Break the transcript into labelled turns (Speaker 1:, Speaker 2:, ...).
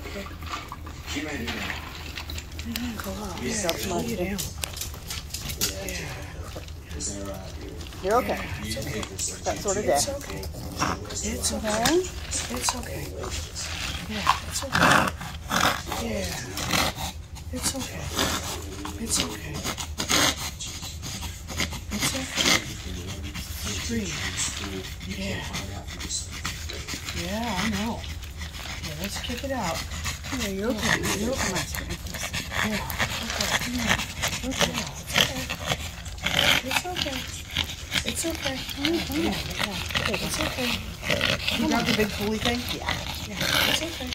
Speaker 1: She made it down.
Speaker 2: Go up.
Speaker 1: Yeah,
Speaker 2: Slow you down.
Speaker 3: You're okay.
Speaker 2: It's okay.
Speaker 3: That sort of day.
Speaker 2: It's okay. It's okay. It's okay. Yeah, it's okay. Yeah. It's okay. It's okay. It's okay. Breathe. Yeah. Yeah, I know. Yeah, let's kick it out. Yeah, you're okay. You're okay. Yeah. Okay. It's okay. It's okay. It's okay. You got the big pulley thing? Yeah. Yeah. It's okay.